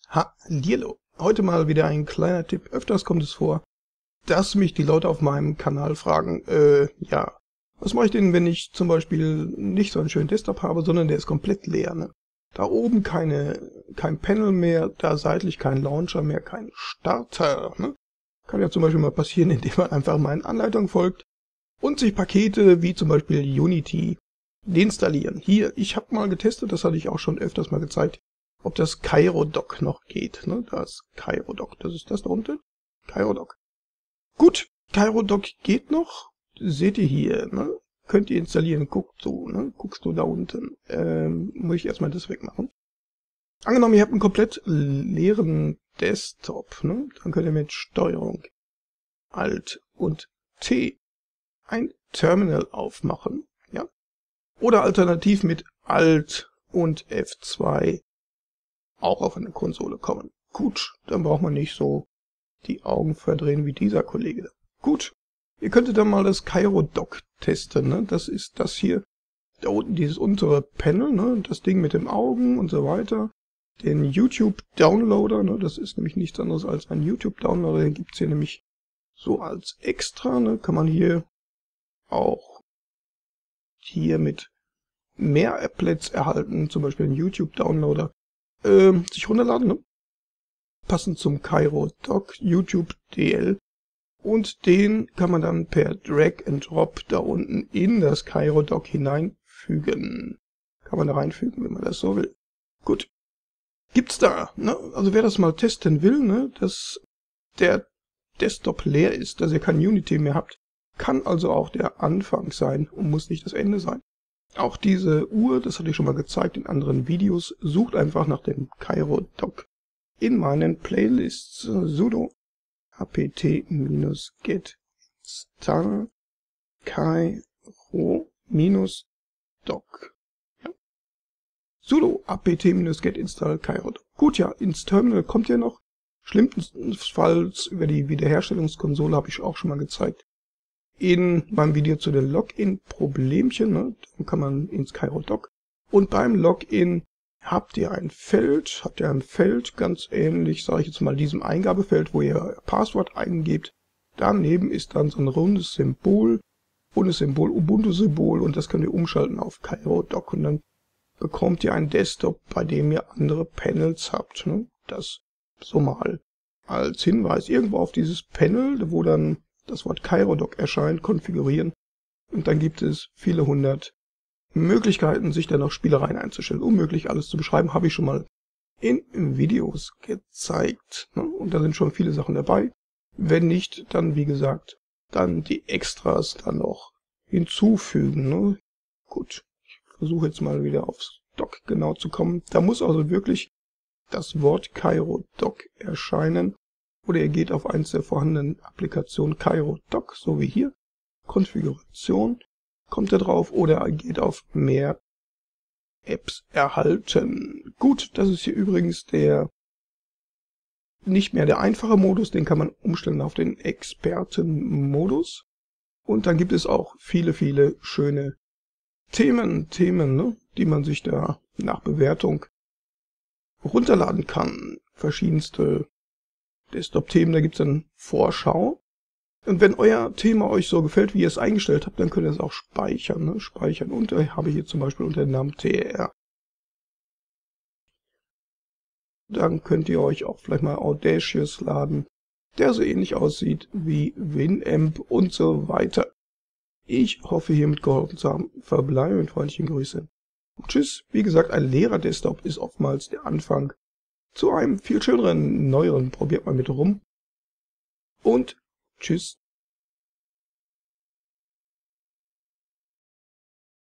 Hallihallo. Heute mal wieder ein kleiner Tipp. Öfters kommt es vor, dass mich die Leute auf meinem Kanal fragen, ja, was mache ich denn, wenn ich zum Beispiel nicht so einen schönen Desktop habe, sondern der ist komplett leer, ne? Da oben kein Panel mehr, da seitlich kein Launcher mehr, kein Starter, ne? Kann ja zum Beispiel mal passieren, indem man einfach meinen Anleitungen folgt und sich Pakete wie zum Beispiel Unity deinstallieren. Hier, ich habe mal getestet, das hatte ich auch schon öfters mal gezeigt, ob das CairoDock noch geht. Ne? Das CairoDock, das ist das da unten. CairoDock. Gut, CairoDock geht noch. Seht ihr hier, ne? Könnt ihr installieren. Guckt so, ne? Guckst du da unten. Muss ich erstmal das wegmachen. Angenommen, ihr habt einen komplett leeren Desktop, ne? Dann könnt ihr mit Steuerung Alt und T ein Terminal aufmachen, ja? Oder alternativ mit Alt und F2 auch auf eine Konsole kommen. Gut, dann braucht man nicht so die Augen verdrehen wie dieser Kollege da. Gut, ihr könntet dann mal das CairoDock testen, ne? Das ist das hier, da unten dieses untere Panel, ne? Das Ding mit den Augen und so weiter. Den YouTube-Downloader, ne? Das ist nämlich nichts anderes als ein YouTube-Downloader, den gibt's hier nämlich so als extra, ne? Kann man hier auch mit mehr Applets erhalten, zum Beispiel einen YouTube-Downloader, sich runterladen, ne? Passend zum CairoDock YouTube DL, und den kann man dann per Drag and Drop da unten in das CairoDock hineinfügen. Kann man da reinfügen, wenn man das so will. Gut. Gibt's da, ne? Also wer das mal testen will, ne, dass der Desktop leer ist, dass ihr kein Unity mehr habt, kann also auch der Anfang sein und muss nicht das Ende sein. Auch diese Uhr, das hatte ich schon mal gezeigt in anderen Videos, sucht einfach nach dem CairoDock in meinen Playlists. Sudo apt-get install CairoDock. Ja. Sudo apt-get install CairoDock. Gut, ja, ins Terminal kommt ja noch. Schlimmstenfalls über die Wiederherstellungskonsole habe ich auch schon mal gezeigt. In meinem Video zu den Login-Problemchen, ne, dann kann man ins CairoDock. Und beim Login habt ihr ein Feld, ganz ähnlich, sage ich jetzt mal, diesem Eingabefeld, wo ihr euer Passwort eingebt. Daneben ist dann so ein rundes Symbol, Ubuntu-Symbol, und das könnt ihr umschalten auf CairoDock, und dann bekommt ihr einen Desktop, bei dem ihr andere Panels habt. Ne? Das so mal als Hinweis. Irgendwo auf dieses Panel, wo dann das Wort CairoDock erscheint, konfigurieren, und dann gibt es viele hundert Möglichkeiten, sich dann noch Spielereien einzustellen. Unmöglich alles zu beschreiben, habe ich schon mal in Videos gezeigt. Ne? Und da sind schon viele Sachen dabei. Wenn nicht, dann wie gesagt, dann die Extras dann noch hinzufügen. Ne? Gut, ich versuche jetzt mal wieder aufs Dock genau zu kommen. Da muss also wirklich das Wort CairoDock erscheinen. Oder ihr geht auf eins der vorhandenen Applikationen CairoDock, so wie hier. Konfiguration. Kommt ihr drauf, oder geht auf mehr Apps erhalten. Gut, das ist hier übrigens nicht mehr der einfache Modus, den kann man umstellen auf den Expertenmodus. Und dann gibt es auch viele, viele schöne Themen, ne, die man sich da nach Bewertung runterladen kann. Verschiedenste Desktop-Themen, da gibt es dann Vorschau. Und wenn euer Thema euch so gefällt, wie ihr es eingestellt habt, dann könnt ihr es auch speichern. Ne? Speichern. Und habe ich hier zum Beispiel unter dem Namen TR. Dann könnt ihr euch auch vielleicht mal Audacious laden, der so ähnlich aussieht wie Winamp und so weiter. Ich hoffe, hiermit geholfen zu haben. Verbleibe mit freundlichen Grüßen. Und tschüss. Wie gesagt, ein leerer Desktop ist oftmals der Anfang zu einem viel schöneren, neueren. Probiert mal mit rum. Und tschüss.